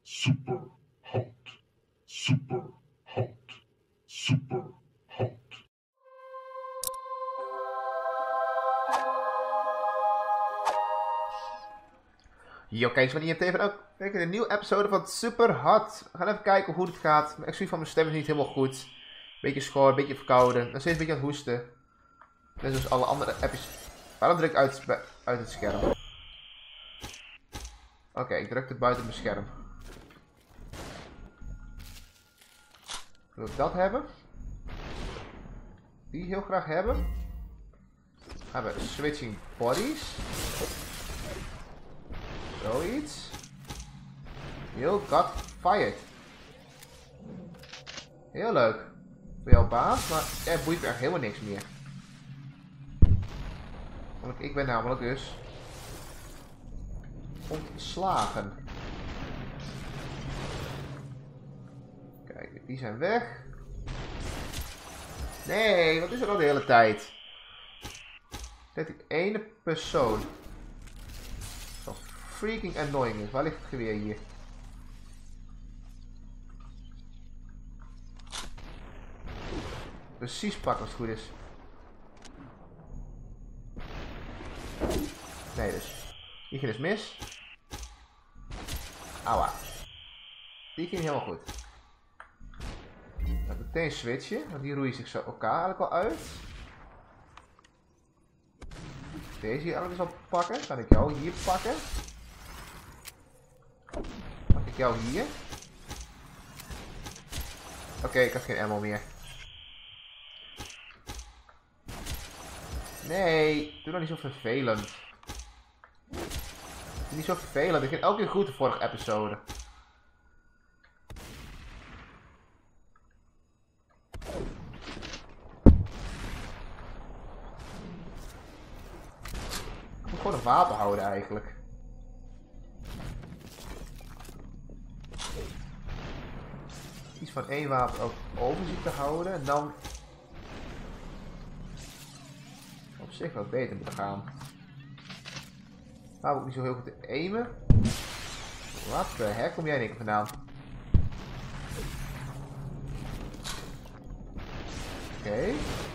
Super hot. Super hot. Super hot. Yo, kijkers van IMT van ook. Kijk, een nieuwe episode van Super Hot. We gaan even kijken hoe het gaat. Mijn excuus van mijn stem is niet helemaal goed. Beetje schor, beetje verkouden. Nog steeds een beetje aan het hoesten. Net zoals alle andere appjes. Waarom druk ik uit het scherm? Oké, ik druk het buiten mijn scherm. Wil ik dat hebben? Die heel graag hebben. Gaan we switching bodies. Zoiets. You got fired. Heel leuk. Voor jouw baas, maar er boeit me echt helemaal niks meer. Want ik ben namelijk dus ontslagen. Kijk, die zijn weg. Nee, wat is er al de hele tijd? Dat ik ene persoon zo freaking annoying is. Waar ligt het geweer hier? Precies pakken als het goed is. Nee, dus. Die ging dus mis. Aua. Die ging helemaal goed. Dan meteen switchen, want die roeien zich zo elkaar eigenlijk al uit. Deze hier eigenlijk eens al pakken. Kan ik jou hier pakken? Pak ik jou hier? Oké, ik heb geen ammo meer. Nee, doe nou niet zo vervelend. Doe niet zo vervelend. Ik ging elke keer goed de vorige episode. Ik moet gewoon een wapen houden eigenlijk. Iets van één wapen ook overzicht te houden en dan op zich wat beter moeten gaan. Maar ook niet zo heel goed te aimen. Wat de heck kom jij in één keer vandaan? Oké.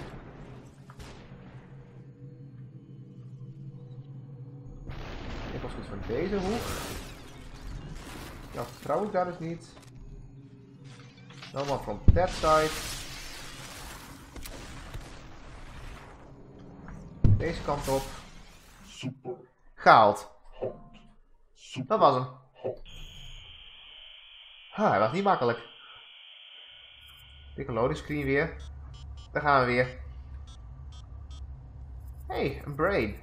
Ik was goed van deze hoek. Ja, vertrouw ik daar dus niet. No more from that side. Deze kant op. Super Gehaald. hot. Super Dat was hem. hot. Hij was niet makkelijk. Dikke loading screen weer. Daar gaan we weer. Hey, een brain.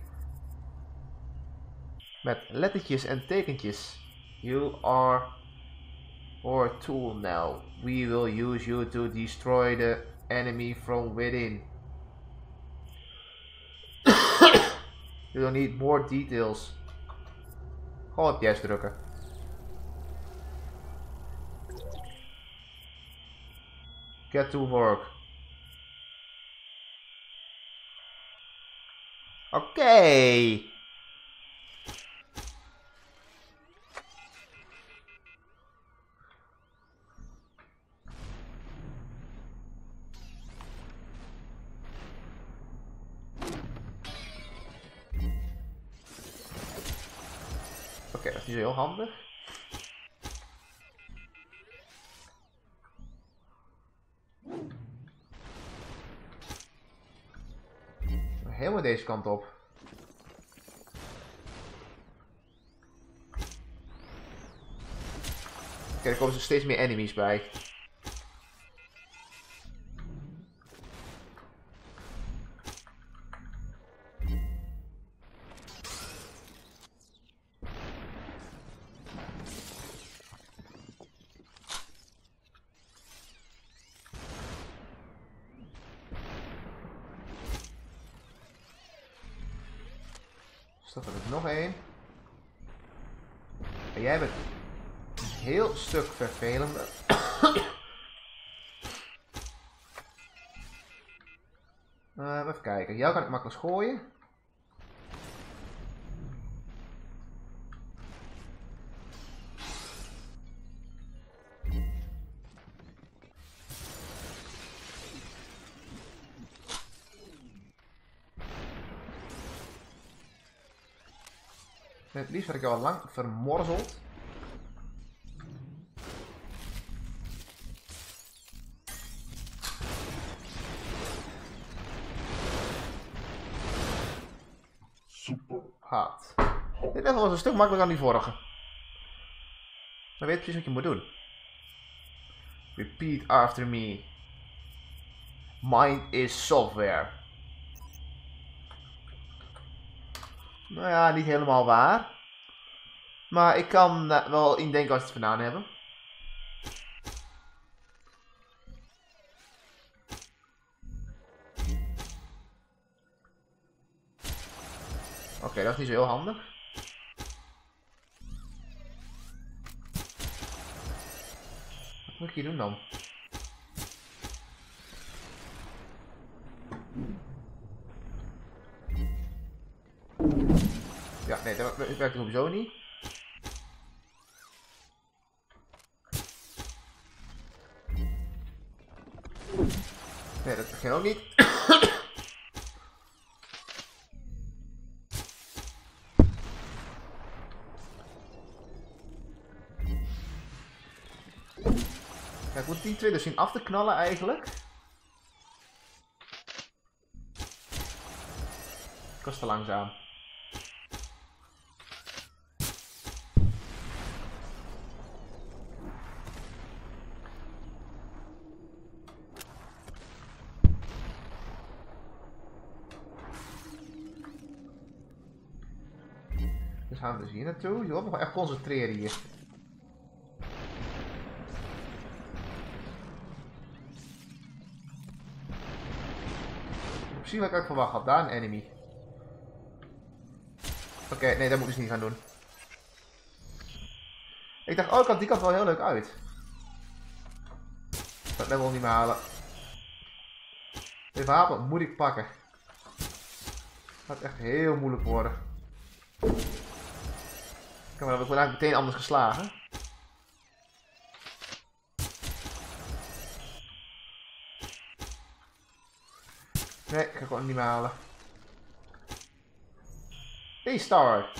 Met lettertjes en tekentjes. You are our tool now. We will use you to destroy the enemy from within. You don't need more details. Gewoon op yes drukken. Get to work. Oké. Oké, dat is niet zo heel handig. Helemaal deze kant op. Oké, er komen er steeds meer enemies bij. Dus dat er nog één. En jij bent een heel stuk vervelender. Even kijken. Jou kan ik makkelijk gooien. Het liefst had ik jou al lang vermorzeld. Super Hard. Dit level was een stuk makkelijker dan die vorige. Maar weet precies wat je moet doen. Repeat after me. Mind is software. Nou ja, niet helemaal waar. Maar ik kan wel indenken als ze het vandaan hebben. Oké, dat is niet zo heel handig. Wat moet ik hier doen dan? Ja, nee, dat werkt sowieso niet. Nee, dat ging ook niet. Ja, ik moet die twee dus zien af te knallen eigenlijk. Ik was te langzaam. Dus gaan we dus hier naartoe. Je moet nog echt concentreren hier. Precies wat ik verwacht had. Daar een enemy. Oké, nee, dat moet ik dus niet gaan doen. Ik dacht, oh, ik had die kant wel heel leuk uit. Dat level niet meer halen. Dit wapen moet ik pakken. Het gaat echt heel moeilijk worden. Kijk maar, dan heb ik eigenlijk meteen anders geslagen. Nee, ik ga gewoon niet meer halen. A-star.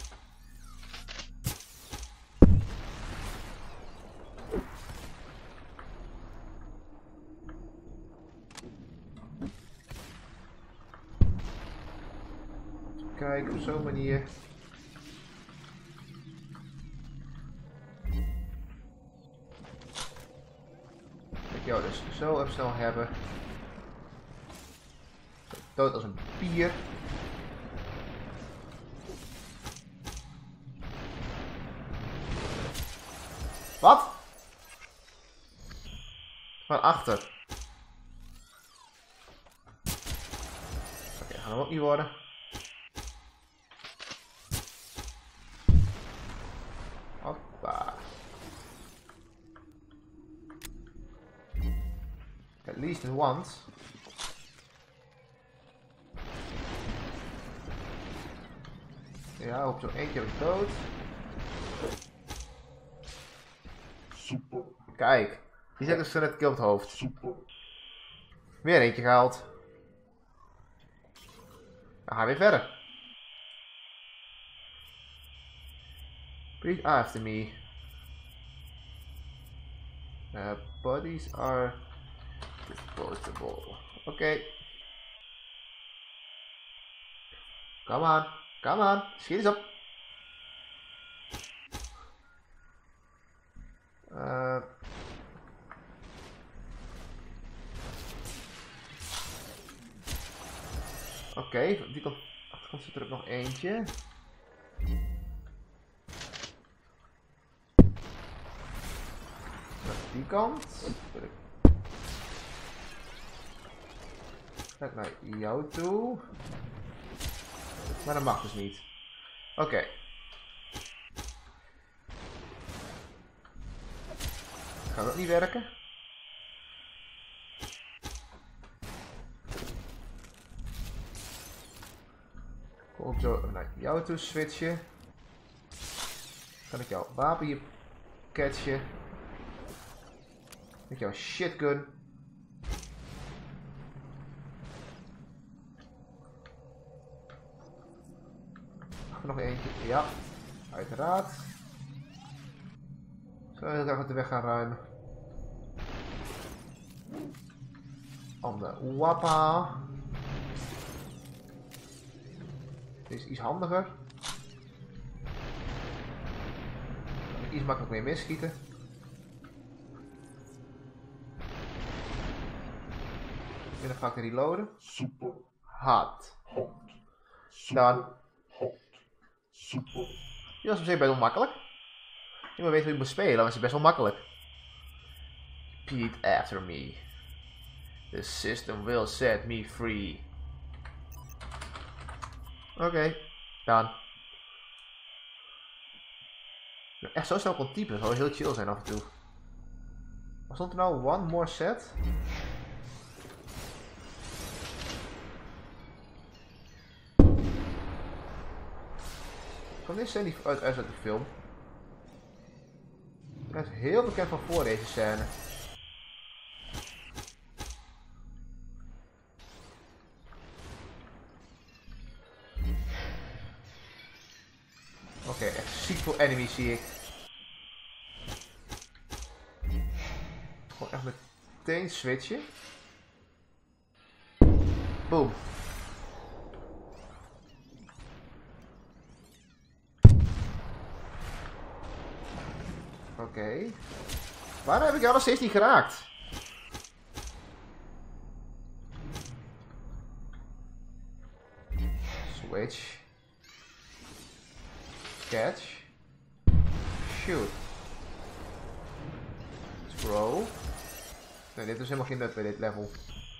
Kijk, op zo'n manier. Ik jou dus zo even snel hebben. Dood als een pier. Wat? Van achter. Oké, gaan we ook niet worden. Hoppa. At least in once. Ja, op zo'n eentje heb ik dood. Super. Kijk, die zet dus net kill op het hoofd. Super. Weer eentje gehaald. Dan gaan we weer verder. Repeat after me. Bodies are disposable. Oké. Come on. Come on. Schiet eens op. Oké, die achterkant zit er ook nog eentje. Die kant. Kijk naar jou toe. Maar dat mag dus niet. Oké. Gaat dat niet werken? Kom zo naar jou toe switchen. Kan ik jouw wapen hier catchen? Met jouw shitgun. Nog eentje, ja. Uiteraard. Zo heel graag uit de weg gaan ruimen. Ander wappa. Dit is iets handiger. Kan ik iets makkelijk mee misschieten. En dan ga ik reloaden. Super Hard. hot. Dan. Hot. Super. Die was op zich best wel makkelijk. Je moet weten hoe je moet spelen, dan is het best wel makkelijk. Repeat after me. The system will set me free. Oké, dan. Echt zo snel kon typen, zou heel chill zijn af en toe. Wat stond er nou? One more set? Kan deze scène niet uit de film? Hij is heel bekend van voor deze scène. Oké, echt ziek veel enemies zie ik. Gewoon echt meteen switchen. Boom. Oké. Waarom heb ik jou nog steeds niet geraakt? Switch. Catch. Shoot. Throw. Nee, dit is helemaal geen nut bij dit level.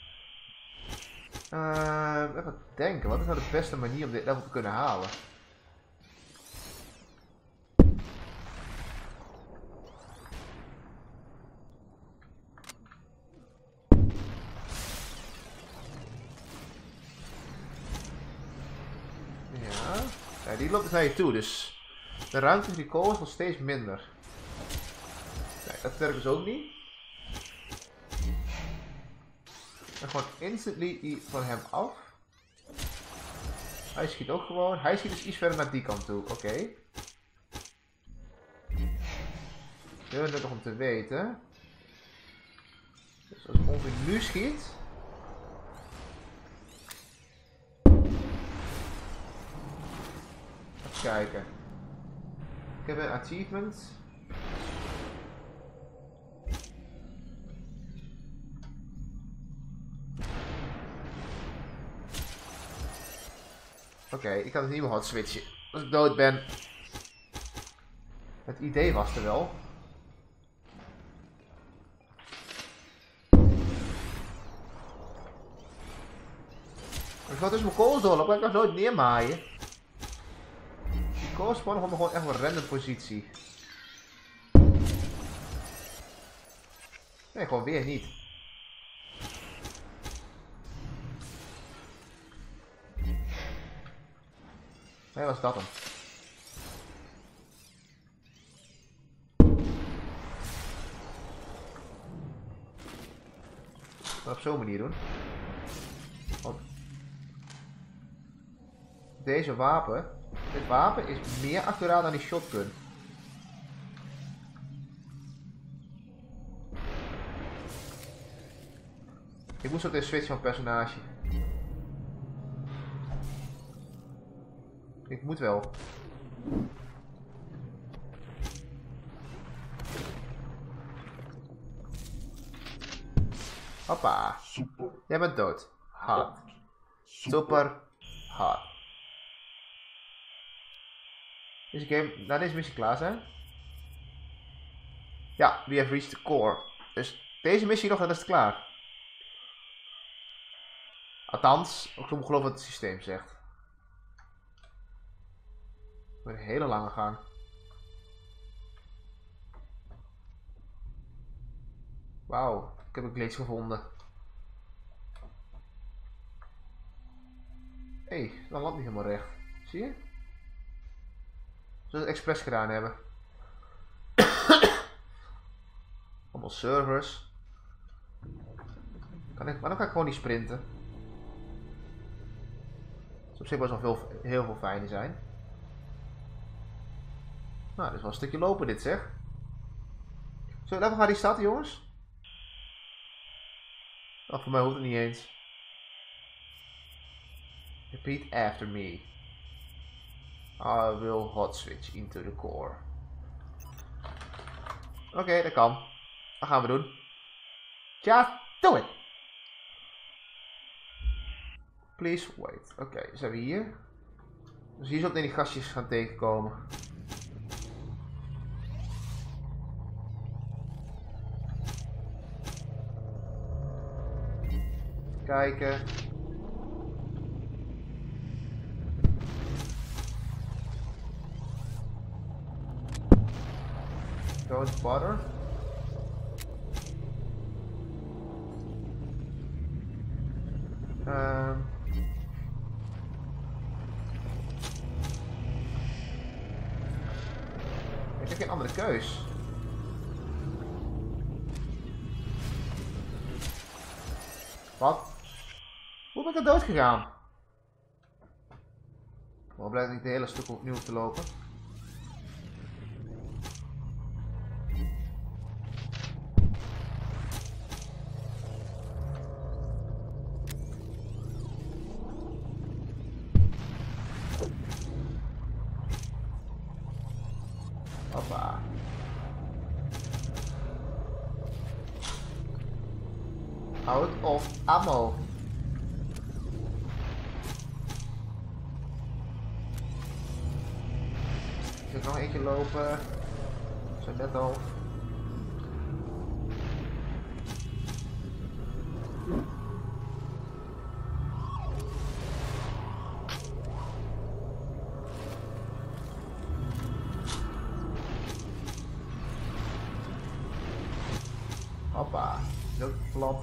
Even denken, wat is nou de beste manier om dit level te kunnen halen? Ja, die loopt dus naar je toe, dus de ruimte voor die kool is nog steeds minder. Nee, dat werkt dus ook niet. En gewoon instantly van hem af. Hij schiet ook gewoon. Hij schiet dus iets verder naar die kant toe. Oké. Heel nuttig om te weten. Dus als ik ongeveer nu schiet. Even kijken. Ik heb een achievement. Oké, ik kan het niet meer hard switchen. Als ik dood ben. Het idee was er wel. Ik ga dus mijn kools doorlopen, ik kan nooit neermaaien. Die kools spawnen gewoon echt een random positie. Nee, gewoon weer niet. Nee, wat is dat dan? Dat op zo'n manier doen. Want deze wapen, dit wapen is meer accuraat dan die shotgun. Ik moest ook de switch van personage. Ik moet wel. Hoppa. Super Jij bent dood. Hard. hot. Super hard. Deze game, na deze missie klaar zijn. Ja, we have reached the core. Dus deze missie nog, dan is het klaar. Althans, ik geloof wat het systeem zegt. Een hele lange gang. Wauw, ik heb een glitch gevonden. Hé, dat loopt niet helemaal recht. Zie je? Zullen we het expres gedaan hebben. Allemaal servers. Maar dan kan ik gewoon niet sprinten. Dat zou op zich best wel heel veel fijner zijn. Nou, dit is wel een stukje lopen dit zeg. Zo, laten we gaan die stad, jongens. Oh, voor mij hoeft het niet eens. Repeat after me. I will hot switch into the core. Oké, dat kan. Dat gaan we doen. Just do it. Please wait. Oké, zijn we hier? Dus hier zullen we die gastjes gaan tegenkomen. Kijken. Don't bother. Ik heb geen andere keus. Wat? Hoe ben ik er dood gegaan? Wel blij dat ik de hele stuk opnieuw hoef te lopen. Hoppa. Out of ammo. Ik heb nog eentje lopen. Zo net al. Hoppa, is ook plat.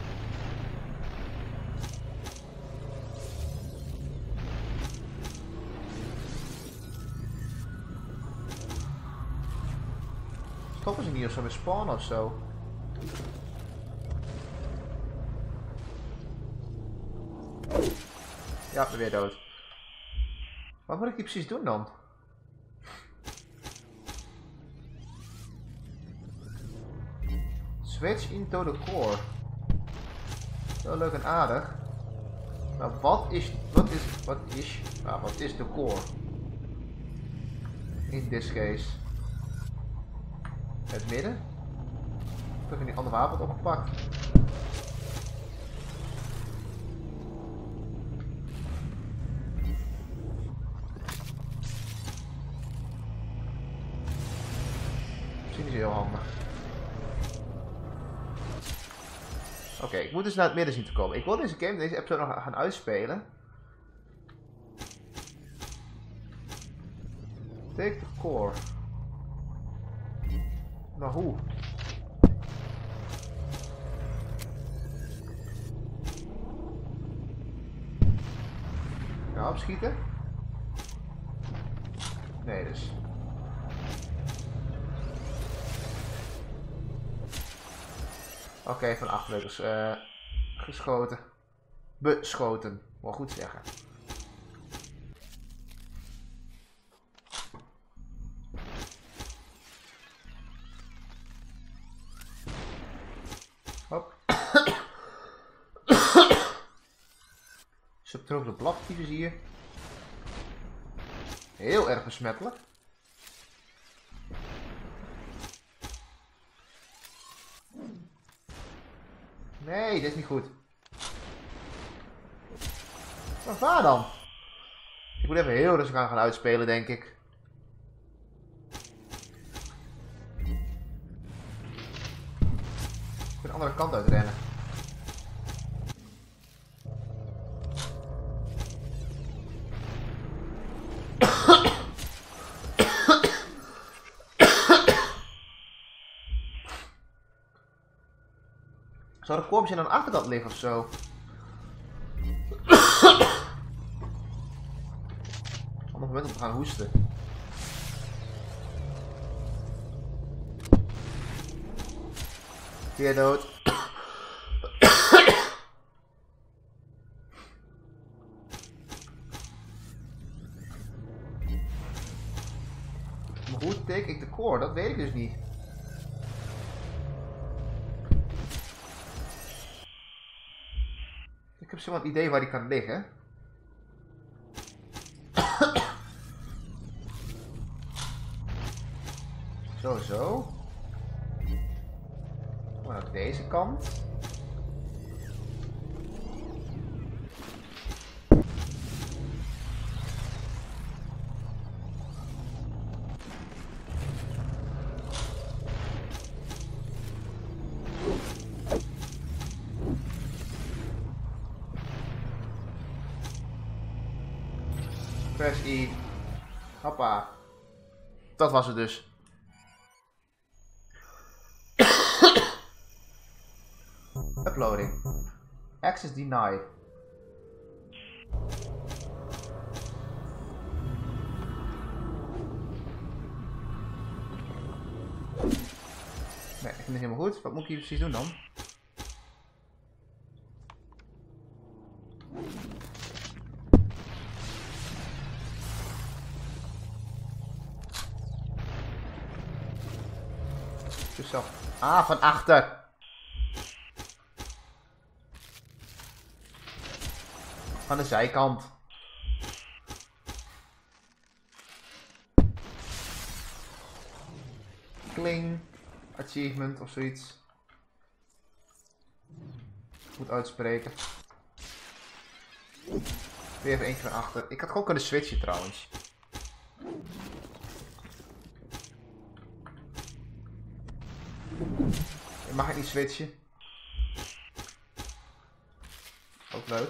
Stoppen ze niet of zo met spawnen of zo? Ja, ik ben weer dood. Wat moet ik hier precies doen dan? Switch into the core. Zo leuk en aardig. Maar wat is de core? In this case. Het midden. Ik heb een ander wapen opgepakt. Misschien is het heel handig. Oké, ik moet dus naar het midden zien te komen. Ik wil deze game, deze episode nog gaan uitspelen. Take the core. Maar hoe? Nou, opschieten? Nee, dus. Oké, van achter dus geschoten. Beschoten, moet goed zeggen. Hop. Subtropische bladtyfus hier. Heel erg besmettelijk. Nee, dit is niet goed. Maar waar dan? Ik moet even heel rustig aan gaan uitspelen, denk ik. Ik moet de andere kant uit rennen. Zou de korpsje aan de achterkant liggen of zo? Op het moment om te gaan hoesten. Weer dood. Maar goed, decor? Dat weet ik dus niet. Ik heb zo'n idee waar die kan liggen. Zo. Maar aan deze kant. Press I. Hoppa. Dat was het dus. Uploading. Access denied. Nee, ik vind het helemaal goed. Wat moet ik hier precies doen dan? Dus zo. Ah, van achter. Van de zijkant. Kling. Achievement of zoiets. Goed uitspreken. Weer even eentje van achter. Ik had gewoon kunnen switchen trouwens. Ik mag het niet switchen. Ook leuk.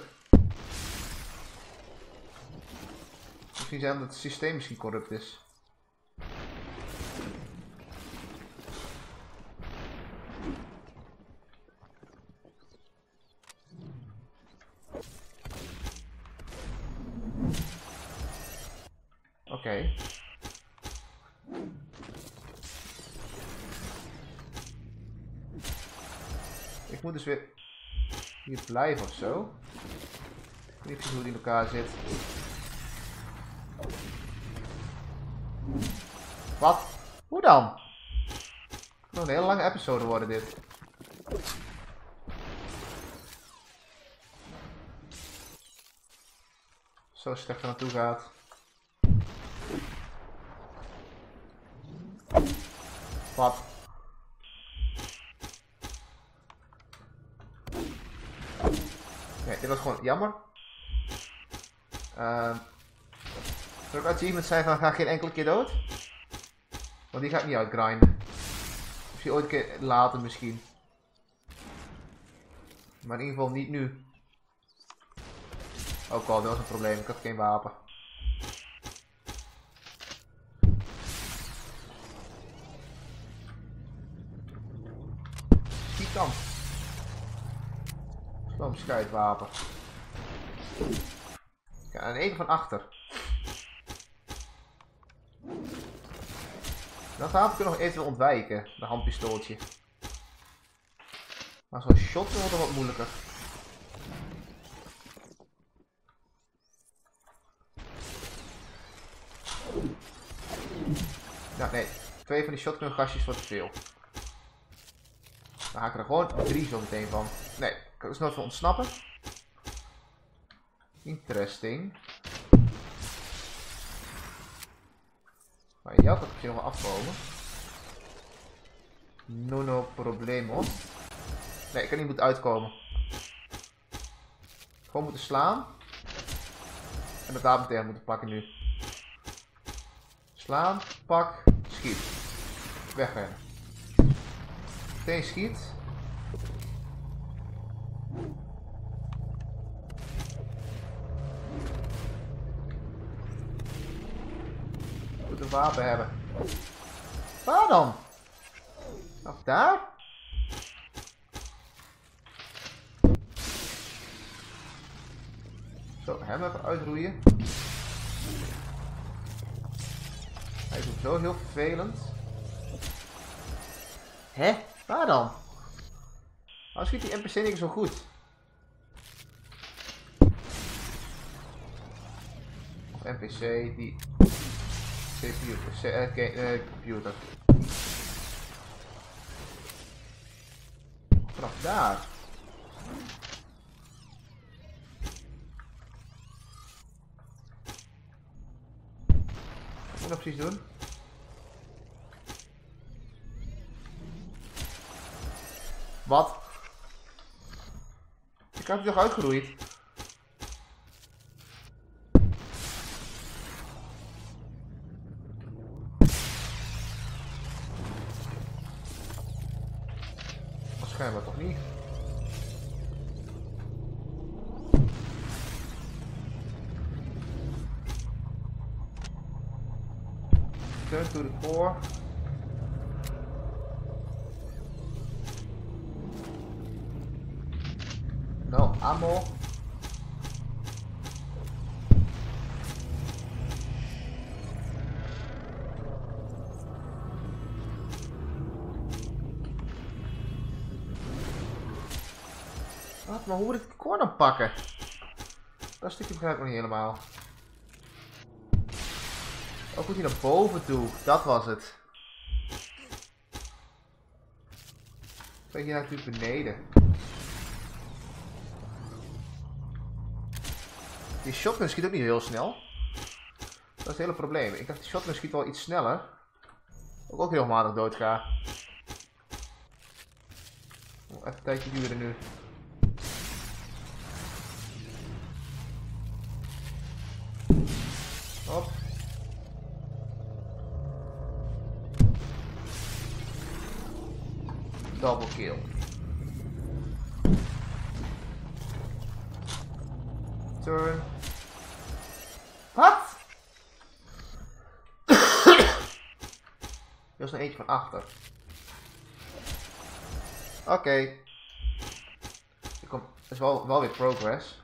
Misschien zijn dat het systeem misschien corrupt is. Oké. Ik moet dus weer hier blijven of zo. Ik weet niet precies hoe die in elkaar zit. Wat? Hoe dan? Nog een hele lange episode worden dit. Zo slecht er naartoe gaat. Wat? Nee, dit was gewoon jammer. Zou ik achievements zijn van ga geen enkele keer dood? Want die ga ik niet uitgrinden. Misschien ooit een keer later misschien. Maar in ieder geval niet nu. Ook al, dat was een probleem. Ik had geen wapen. Schiet dan. Gewoon een schuitwapen. Ja, en even van achter. Dat wapen kunnen we nog eventueel ontwijken. De handpistooltje. Maar zo'n shot wordt er wat moeilijker. Nou nee, 2 van die shotgun gastjes wordt te veel. Dan haak ik er gewoon 3 zo meteen van. Nee, ik kan dus nooit van ontsnappen. Interesting. Maar jou kan ik hier nog wel afkomen. No problemo. Nee, ik kan niet moeten uitkomen. Gewoon moeten slaan. En dat wapen tegen moeten pakken nu. Slaan, pak, schiet. Wegrennen. Meteen schiet. Ik moet een wapen hebben. Waar dan? Of daar? Zo, hem even uitroeien. Hij is zo heel vervelend. Hè? Waar dan? Waarom schiet die NPC niet zo goed? Of NPC die... CPU, computer. Vanaf daar. Wat moet ik nou precies doen? Wat? Ik had het toch uitgeroeid? Waarschijnlijk toch niet? Turn to the core. No ammo. Wat, maar hoe moet ik het core dan pakken? Dat stukje begrijp ik nog niet helemaal. Ook moet hij naar boven toe, dat was het. Ben je natuurlijk beneden. Die shotgun schiet ook niet heel snel. Dat is het hele probleem. Ik dacht die shotgun schiet wel iets sneller. Ook heel matig doodga. Even een tijdje duren nu. Hop. Double kill. Turn. Wat? Er is nog eentje van achter. Oké. Dat is wel weer progress.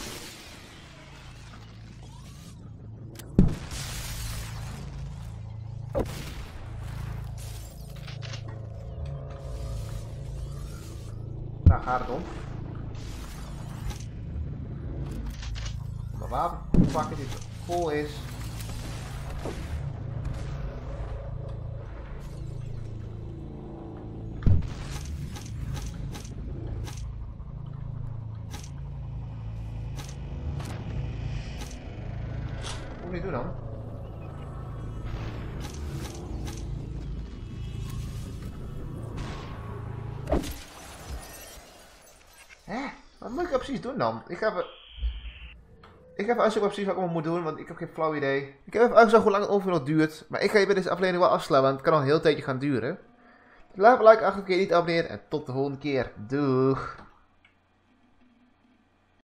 Daar gaat het om. Mijn wapen pakken die vol is. Wat moet ik doen dan? Hè? Wat moet ik nou precies doen dan? Ik ga even uitzoeken precies wat ik allemaal moet doen, want ik heb geen flauw idee. Ik heb even uitgezocht hoe lang het ongeveer nog duurt. Maar ik ga je bij deze aflevering wel afslaan, want het kan nog een heel tijdje gaan duren. Laat een like achter, een keer niet abonneren en tot de volgende keer. Doeg!